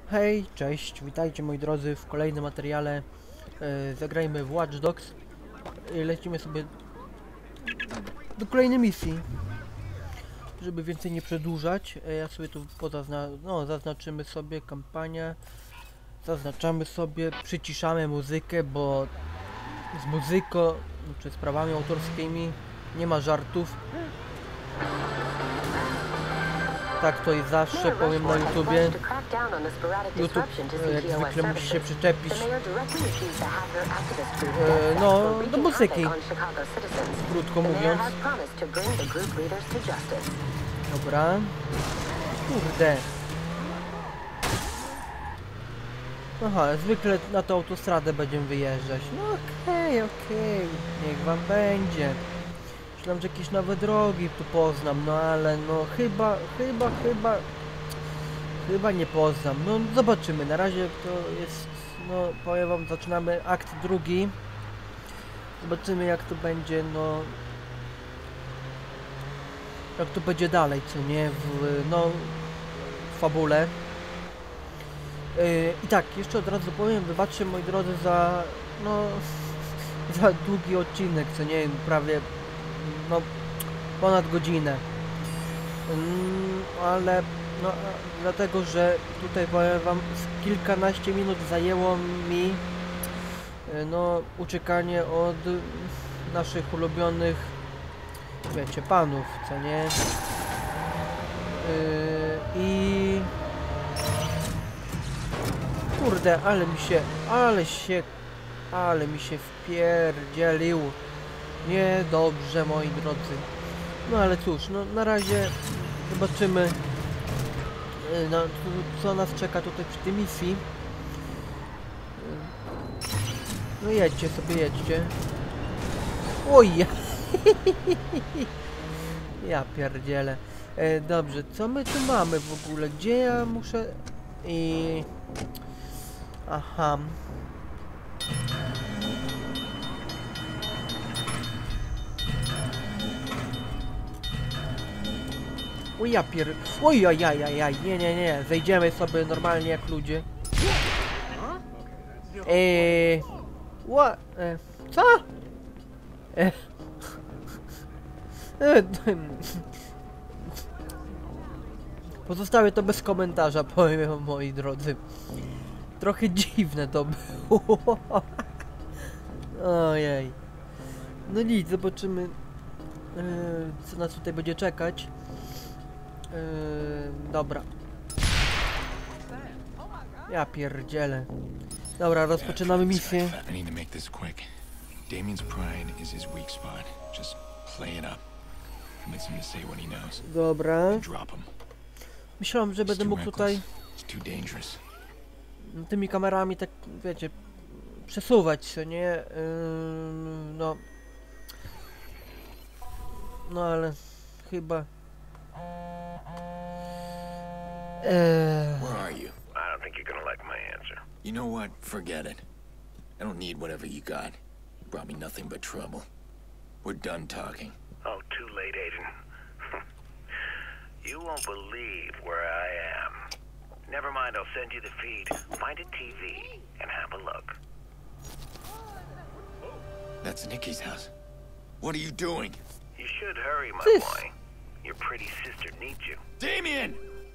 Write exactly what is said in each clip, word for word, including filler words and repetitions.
Hej, cześć, witajcie moi drodzy w kolejnym materiale. E, zagrajmy w Watch Dogs. E, lecimy sobie do kolejnej misji. Żeby więcej nie przedłużać, e, ja sobie tu pozazna no, zaznaczymy sobie kampanię. Zaznaczamy sobie, przyciszamy muzykę, bo z muzyką, czy sprawami autorskimi nie ma żartów. Tak to jest zawsze, powiem na YouTubie. YouTube jak zwykle musi się przyczepić e, no, do muzyki, krótko mówiąc. Dobra. Kurde. Aha, zwykle na tą autostradę będziemy wyjeżdżać. No okej, okay, okej, okay. Niech wam będzie. Myślałem, że jakieś nowe drogi tu poznam, no ale no chyba, chyba, chyba, chyba nie poznam. No zobaczymy, na razie to jest, no powiem wam, zaczynamy akt drugi. Zobaczymy jak to będzie, no, jak to będzie dalej, co nie, w, no, w fabule. Yy, I tak, jeszcze od razu powiem, wybaczcie moi drodzy za, no, za długi odcinek, co nie, prawie, no, ponad godzinę. Mm, ale, no, dlatego, że tutaj powiem wam, z kilkanaście minut zajęło mi, yy, no, uciekanie od naszych ulubionych, wiecie, panów, co nie? Yy, I... Kurde, ale mi się, ale się, ale mi się wpierdzielił. Niedobrze, moi drodzy. No ale cóż, no na razie zobaczymy, no, co nas czeka tutaj przy tej misji. No jedźcie sobie, jedźcie. Oj! Ja pierdzielę. E, dobrze, co my tu mamy w ogóle? Gdzie ja muszę... I... Aha. O ja pier... Oj, oj, oj, oj, oj, nie, nie, nie, zejdziemy sobie normalnie jak ludzie. Eee... What? E, co? E, e, Pozostawię to bez komentarza, powiem wam, moi drodzy. Trochę dziwne to było. Ojej. No nic, zobaczymy, yy, co nas tutaj będzie czekać. Yy, dobra. Ja pierdzielę. Dobra, rozpoczynamy misję. Dobra. Myślałem, że będę mógł tutaj tymi kamerami, tak wiecie, przesuwać się, nie? Yy, no. No ale chyba. Eee. Where are you? I don't think you're gonna like my answer. You know what? Forget it. I don't need whatever you got. You brought me nothing but trouble. We're done talking. Oh, too late, Aiden. You won't believe where I am. Never mind, I'll send you the feed. Find a T V and have a look. That's Nikki's house. What are you doing? You should hurry, my This... boy. Your pretty sister needs you. Damien!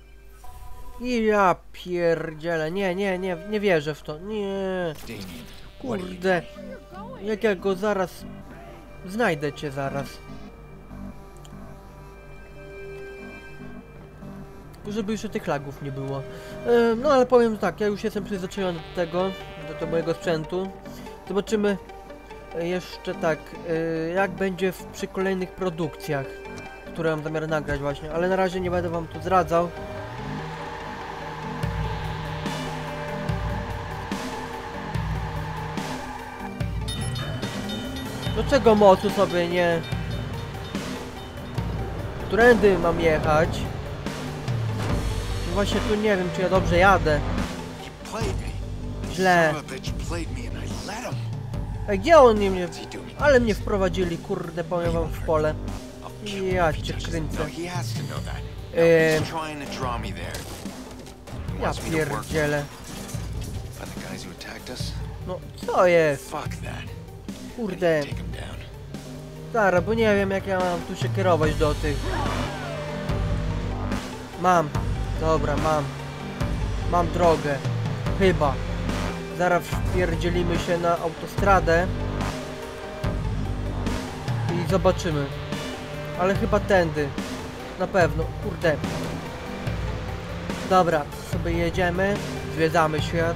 Ja pierdzielę, nie, nie, nie, nie wierzę w to, nie. Kurde, jak ja go zaraz... Znajdę cię zaraz. Żeby już tych lagów nie było. E, no ale powiem tak, ja już jestem przyzwyczajony do tego, do tego mojego sprzętu. Zobaczymy jeszcze tak, e, jak będzie w, przy kolejnych produkcjach, które mam zamiar nagrać właśnie, ale na razie nie będę wam tu zdradzał. Do czego mocu sobie nie... Którędy mam jechać? Właśnie tu nie wiem, czy ja dobrze jadę. Źle. A gdzie oni mnie... Ale mnie wprowadzili, kurde, powiem wam, w pole. Ja cię kręcę. Eee... Ja pierdzielę. No, co jest? Kurde. Stara, bo nie wiem jak ja mam tu się kierować do tych. Mam. Dobra, mam. Mam drogę. Chyba. Zaraz wpierdzielimy się na autostradę. I zobaczymy. Ale chyba tędy. Na pewno. Kurde. Dobra, sobie jedziemy. Zwiedzamy świat.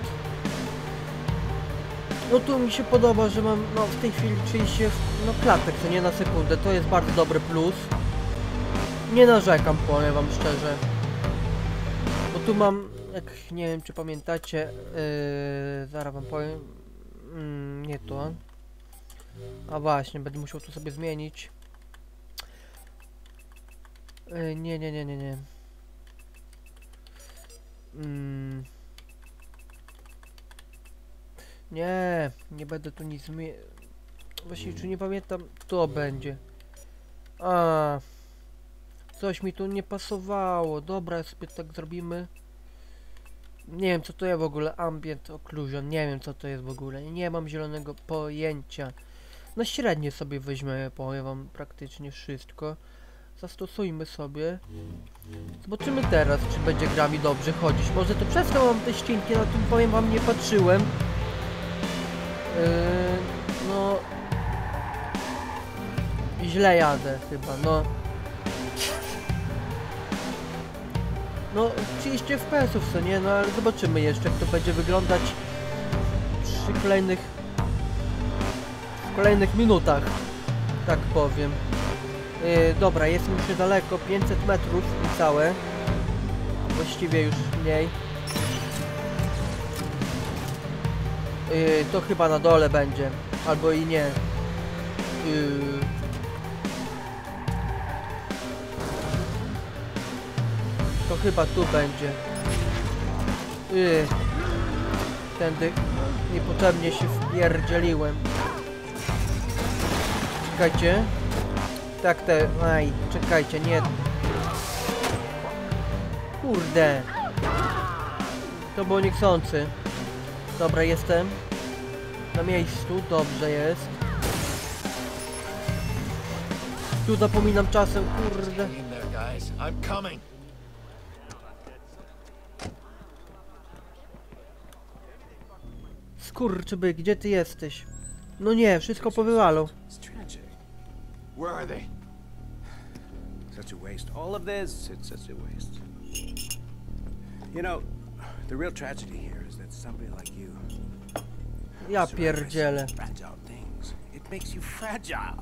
No tu mi się podoba, że mam no w tej chwili trzydzieści no klatek, co nie na sekundę. To jest bardzo dobry plus. Nie narzekam, powiem wam szczerze. Bo tu mam, jak nie wiem czy pamiętacie, yy, zaraz wam powiem. Yy, nie to. A właśnie, będę musiał tu sobie zmienić. Yy, nie, nie, nie, nie, nie. Yy. Nie, nie będę tu nic zmieniać. Właściwie, czy nie pamiętam, to będzie. A, coś mi tu nie pasowało. Dobra, sobie tak zrobimy. Nie wiem, co to jest w ogóle. Ambient Occlusion. Nie wiem, co to jest w ogóle. Nie mam zielonego pojęcia. Na średnie sobie weźmiemy, powiem wam praktycznie wszystko. Zastosujmy sobie. Zobaczymy teraz, czy będzie gra mi dobrze chodzić. Może to przez to mam te ścianki, na tym powiem wam nie patrzyłem. Yy, no źle jadę chyba, no no trzydzieści F P S ów co nie, no ale zobaczymy jeszcze jak to będzie wyglądać przy kolejnych w kolejnych minutach, tak powiem. Yy, dobra, jest już niedaleko, pięćset metrów niecałe, właściwie już mniej. Yy, to chyba na dole będzie, albo i nie. Yy. To chyba tu będzie. Yy. Tędy niepotrzebnie się wpierdzieliłem. Czekajcie. Tak te... Aj, czekajcie, nie. Kurde. To było niechcący. Dobra, jestem na miejscu, dobrze jest. Tu zapominam czasem, kurde. Skurczybyk, gdzie ty jesteś? No nie, wszystko powywalą. Where are they? Such a waste. All of this, it's such a waste. You know, the real tragedy here is that somebody like you. Ja pierdzielę. Fragile things. It makes you fragile.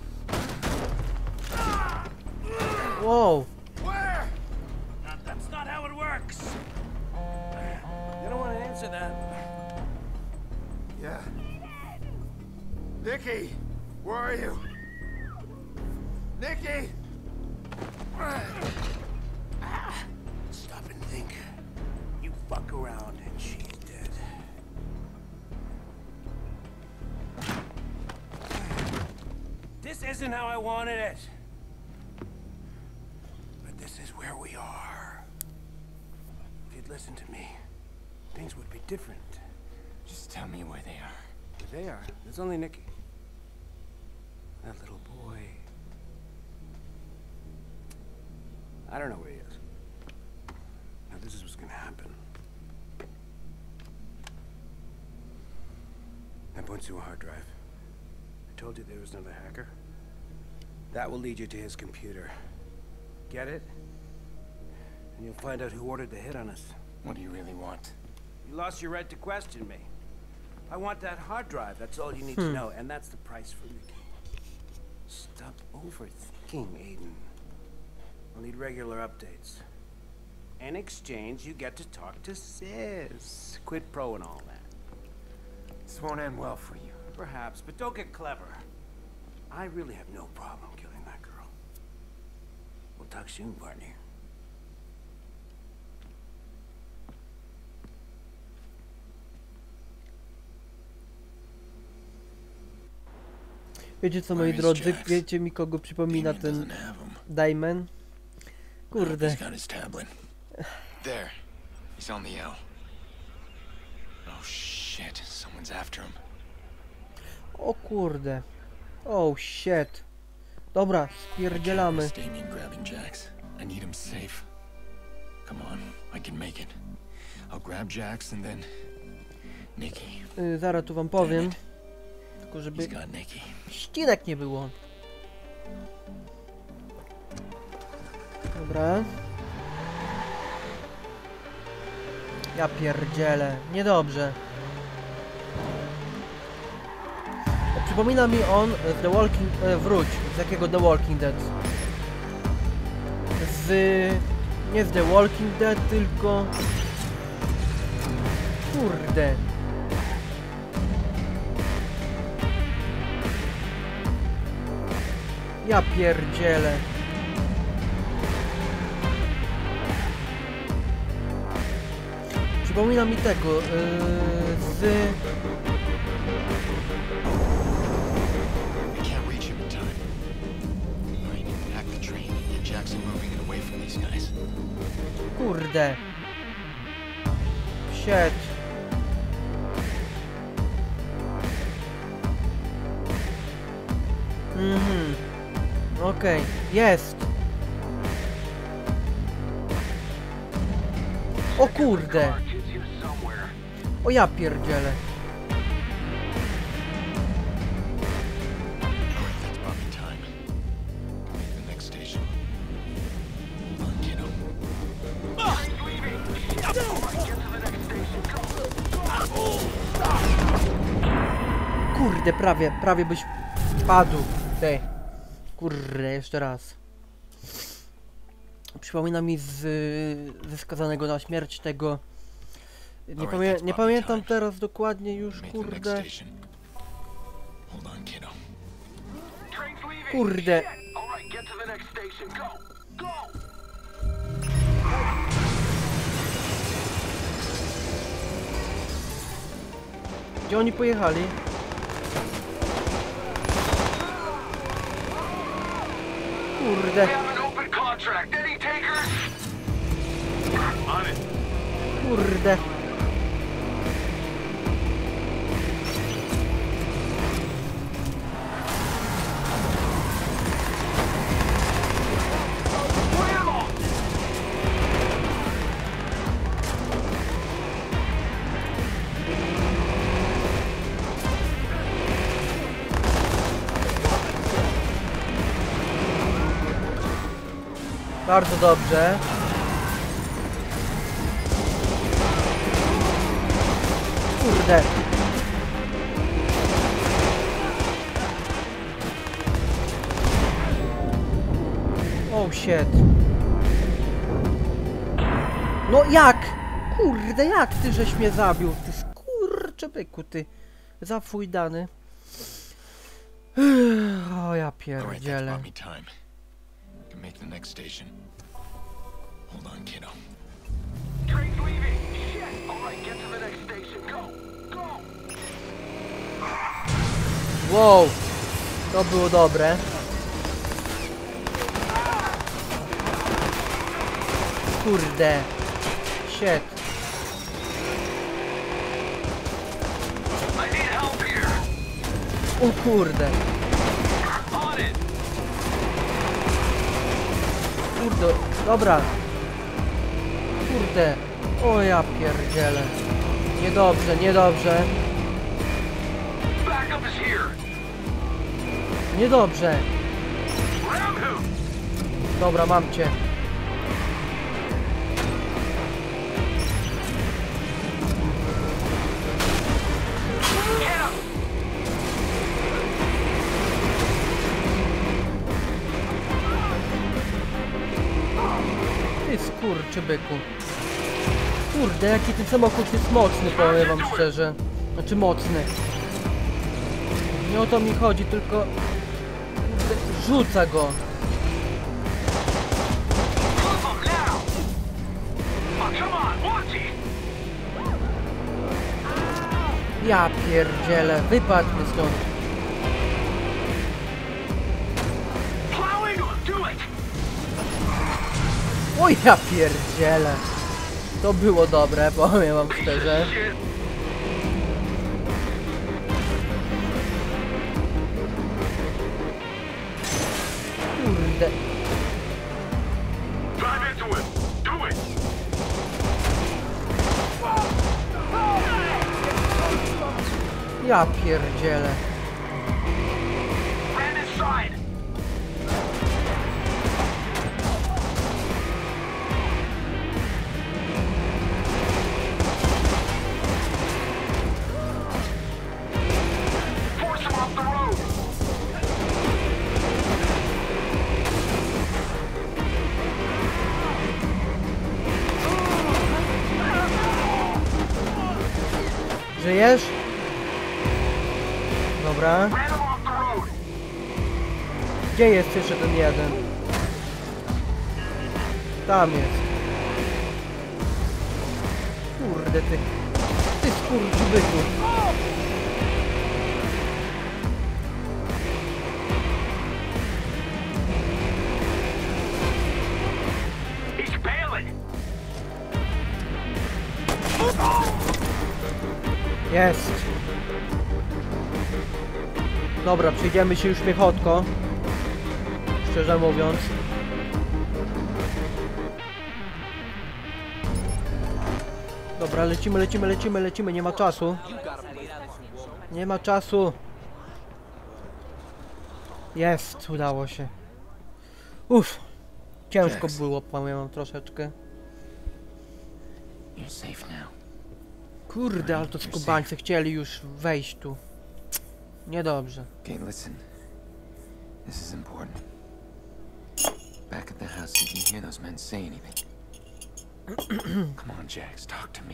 Wow. Where? That's not how it works. You don't want to answer that. Yeah. Nikki, where are you? Nikki! Stop and think. You fuck around and she's dead. This isn't how I wanted it. But this is where we are. If you'd listen to me, things would be different. Just tell me where they are. Where they are? There's only Nikki. That little boy. I don't know where he is. Now this is what's gonna happen. I point to a hard drive. I told you there was another hacker. That will lead you to his computer. Get it? And you'll find out who ordered the hit on us. What do you really want? You lost your right to question me. I want that hard drive, that's all you need hmm. to know, and that's the price for Nikki. Stop overthinking, Aiden. I'll need regular updates. In exchange, you get to talk to Sis. Quid pro and all that. This won't end well for you. Perhaps, but don't get clever. I really have no problem killing that girl. We'll talk soon, partner. Wiecie co, moi drodzy? Wiecie mi kogo przypomina ten Damon? Kurde. He's on the L. Oh shit, someone's after him. O kurde. Oh shit. Dobra, spierdzielamy. Damien grabbing Jax. I need him safe. Come on, I can make it. I'll grab Jax and then Nikki. Yy, zaraz tu wam powiem. Tylko żeby ścinek nie było. Dobra. Ja pierdzielę. Niedobrze. Przypomina mi on z The Walking... E, wróć. Z jakiego The Walking Dead? Z... Nie z The Walking Dead, tylko... Kurde. Ja pierdzielę. Przypomina mi tego, yy, z... Kurde. Shit. Mhm. Okej, okay. Jest. O kurde. O ja pierdzielę. Kurde, prawie, prawie byś padł. Ty. Kurde, jeszcze raz. Przypomina mi z, ze skazanego na śmierć tego... Nie, pamię nie pamiętam teraz dokładnie już, kurde. Kurde. Gdzie oni pojechali? Kurde. Kurde. Bardzo dobrze. Kurde. Oh shit. No jak? Kurde, jak ty żeś mnie zabił? Ty skurcze byku, ty zafujdany. O ja pierdzielę. Make the next station. Hold on, kiddo. Train's leaving. Shit. All right, get to the next station. Go. Go. Wow. To było dobre. Kurde. Shit. I need help here. O kurde. On it. Kurde, dobra. Kurde. O ja pierdzielę. Niedobrze, niedobrze. Backup is here. Niedobrze. Ramhu. Dobra, mam cię. Ty skurczy byku. Kurde, jaki ten samochód jest mocny, powiem wam szczerze. Znaczy mocny. Nie o to mi chodzi, tylko... Rzuca go. Ja pierdzielę, wypadł mi stąd. O ja pierdzielę. To było dobre, powiem wam szczerze. Kurde. Ja pierdzielę. Żyjesz? Dobra. Gdzie jest jeszcze ten jeden? Tam jest. Kurde ty. Ty skurczybyku. Jest. Dobra, przejdziemy się już piechotko. Szczerze mówiąc. Dobra, lecimy, lecimy, lecimy, lecimy. Nie ma czasu. Nie ma czasu. Jest, udało się. Uff. Ciężko było, pamiętam troszeczkę. Kurde, ale to skubańcy chcieli już wejść tu. Niedobrze. Okay, listen. This is important. Back at the house, did you hear those men say anything? Come on, Jax, talk to me.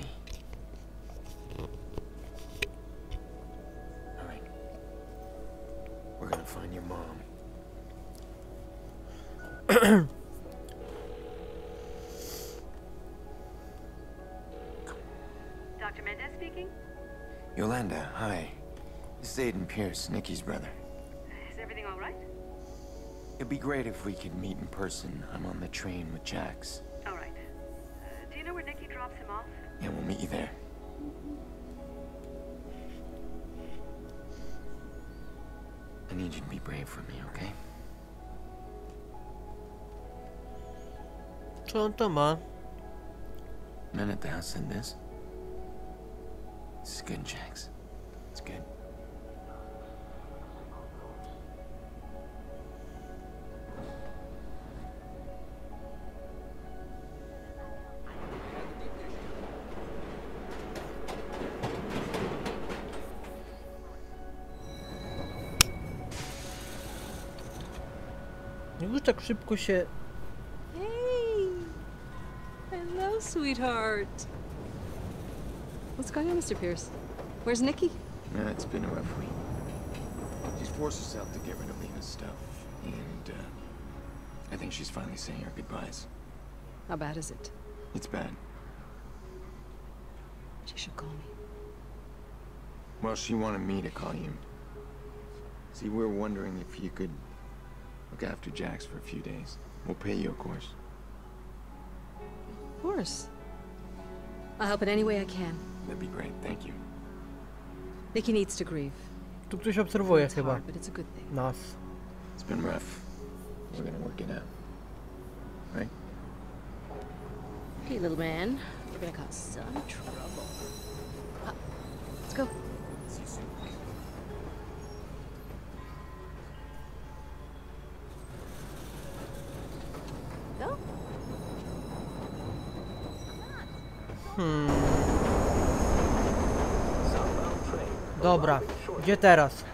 All right. We're gonna find your mom. Doctor Mendez speaking? Yolanda, hi. This is Aiden Pierce, Nikki's brother. Is everything all right? It'd be great if we could meet in person. I'm on the train with Jax. All right. Uh, do you know where Nikki drops him off? Yeah, we'll meet you there. I need you to be brave for me, okay? Co on to ma? Men at the house said this. This is good, Jax. It's good. Już tak szybko się... Hey! Hello, sweetheart. What's going on, Mister Pierce? Where's Nikki? Yeah, it's been a rough week. She's forced herself to get rid of Lena's stuff. And, uh... I think she's finally saying her goodbyes. How bad is it? It's bad. She should call me. Well, she wanted me to call you. See, we were wondering if you could look after Jax for a few days. We'll pay you, of course. Of course. I'll help in any way I can. That'd be great, thank you. Nikki needs to grieve. Tu ktoś obserwuje It's chyba hard, but it's a good thing. nas. It's been rough. We're gonna work it out. Right? Hey, little man. We're gonna cause some trouble. Ah, let's go. See you soon. Go. Hmm. Dobra, gdzie teraz?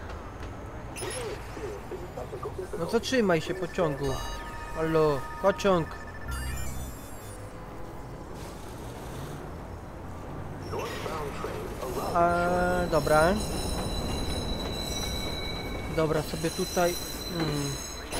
No zatrzymaj się pociągu. Halo, pociąg. A, dobra. Dobra, sobie tutaj... Hmm.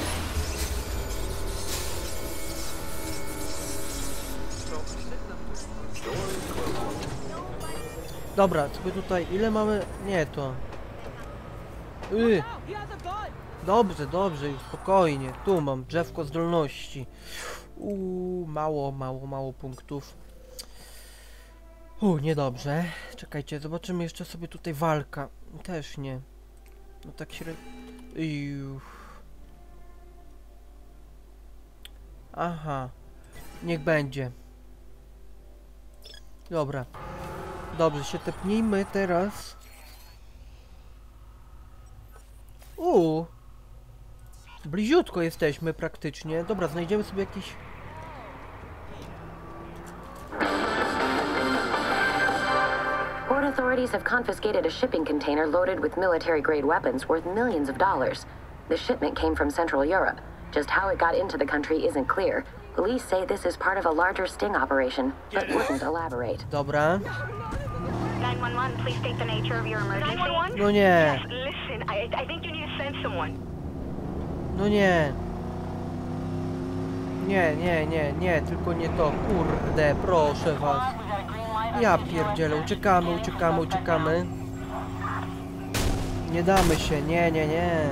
Dobra, sobie tutaj... Ile mamy... Nie, to... Yy. Dobrze, dobrze, już spokojnie. Tu mam drzewko zdolności. Uuu, mało, mało, mało punktów. U, niedobrze. Czekajcie, zobaczymy jeszcze sobie tutaj walka. Też nie. No tak średnio... Aha. Niech będzie. Dobra. Dobrze, się tepnijmy teraz. Uuu. Bliziutko jesteśmy praktycznie. Dobra, znajdziemy sobie jakiś... Port authorities have confiscated a shipping container loaded with military-grade weapons worth millions of dollars. The shipment came from Central Europe. Just how it got into the country isn't clear. Police say this is part of a larger sting operation, but wouldn't elaborate. Dobra. nine one one, please state the nature of your emergency. nine one one? No nie. Yes, listen, I, I think you need to send someone. No nie. Nie, nie, nie, nie, tylko nie to. Kurde, proszę was. Ja pierdzielę, uciekamy, uciekamy, uciekamy. Nie damy się, nie, nie, nie.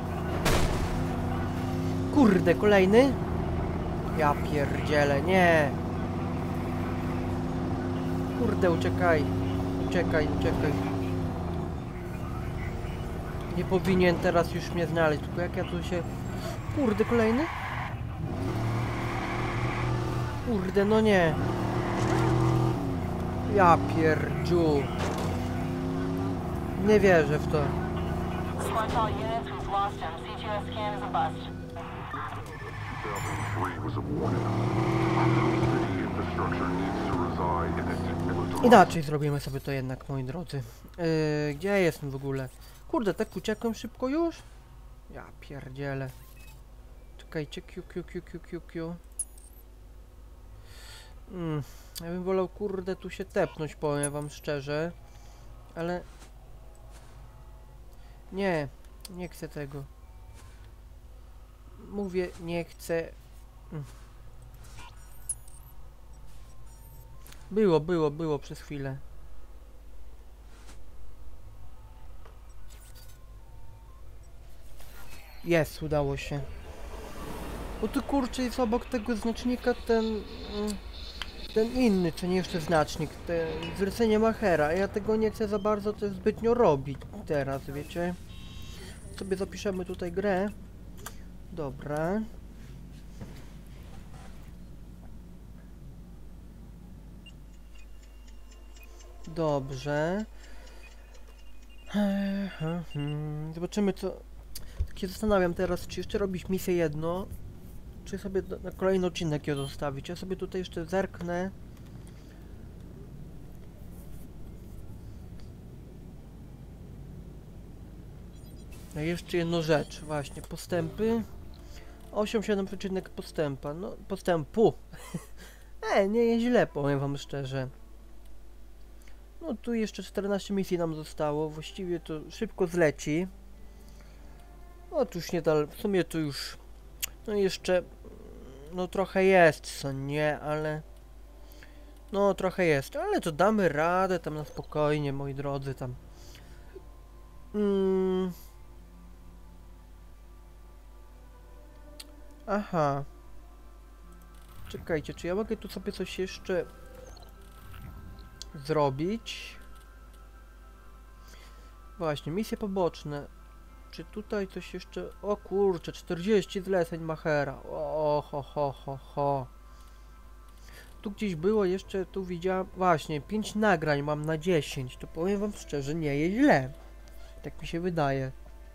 Kurde, kolejny? Ja pierdzielę, nie. Kurde, uciekaj. Uciekaj, uciekaj. Nie powinien teraz już mnie znaleźć, tylko jak ja tu się... Kurde, kolejny? Kurde, no nie. Ja pierdziu. Nie wierzę w to. Inaczej zrobimy sobie to jednak, moi drodzy. Yy, gdzie ja jestem w ogóle? Kurde, tak uciekłem szybko już? Ja pierdzielę. Czekajcie, kiu, kiu, kiu, kiu, kiu, kiu. Mm, ja bym wolał, kurde, tu się tepnąć, powiem wam szczerze. Ale... Nie, nie chcę tego. Mówię, nie chcę... Mm. Było, było, było przez chwilę. Jest, udało się. O tu kurczę, jest obok tego znacznika ten... Ten inny, czy nie jeszcze znacznik, te zlecenie Machera. A ja tego nie chcę za bardzo też zbytnio robić teraz, wiecie. Sobie zapiszemy tutaj grę. Dobra. Dobrze. Zobaczymy co... Tak się zastanawiam teraz, czy jeszcze robić misję jedno, czy sobie na kolejny odcinek ją zostawić. Ja sobie tutaj jeszcze zerknę. No jeszcze jedną rzecz, właśnie, postępy. osiem siedem przecinek postępa, no postępu. e, nie jest źle, powiem wam szczerze. No tu jeszcze czternaście misji nam zostało, właściwie to szybko zleci. Otóż nie dal, w sumie tu już, no jeszcze, no trochę jest, co nie, ale, no trochę jest, ale to damy radę tam na spokojnie, moi drodzy, tam. Mm. Aha. Czekajcie, czy ja mogę tu sobie coś jeszcze zrobić? Właśnie, misje poboczne. Czy tutaj coś jeszcze... O kurczę, czterdzieści zleceń Machera. O, ho, ho, ho, ho. Tu gdzieś było jeszcze, tu widziałem... Właśnie, pięć nagrań mam na dziesięć. To powiem wam szczerze, nie jest źle. Tak mi się wydaje.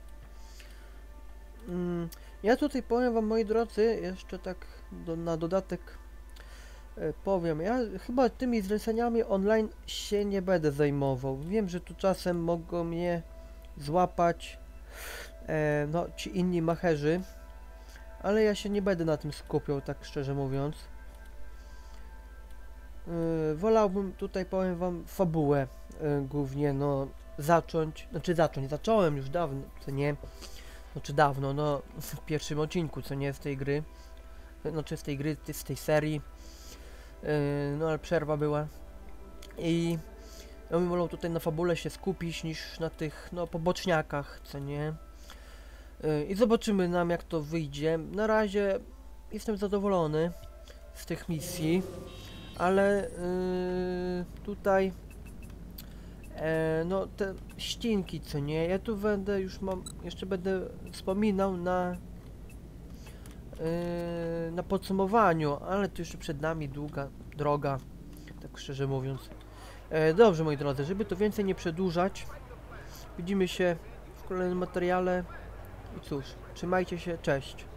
Mm, ja tutaj powiem wam, moi drodzy, jeszcze tak do, na dodatek e, powiem. Ja chyba tymi zleceniami online się nie będę zajmował. Wiem, że tu czasem mogą mnie złapać e, no, ci inni macherzy, ale ja się nie będę na tym skupiał, tak szczerze mówiąc. E, wolałbym tutaj, powiem wam, fabułę e, głównie, no, zacząć, znaczy zacząć, zacząłem już dawno, co nie, znaczy dawno, no, w pierwszym odcinku, co nie, z tej gry, znaczy z tej gry, z tej serii, e, no, ale przerwa była i ja bym wolał tutaj na fabule się skupić niż na tych, no, poboczniakach, co nie. Yy, I zobaczymy nam, jak to wyjdzie. Na razie jestem zadowolony z tych misji, ale yy, tutaj e, no te ścinki, co nie, ja tu będę już mam, jeszcze będę wspominał na yy, na podsumowaniu, ale to jeszcze przed nami długa droga, tak szczerze mówiąc. E, dobrze, moi drodzy, żeby to więcej nie przedłużać, widzimy się w kolejnym materiale i cóż, trzymajcie się, cześć.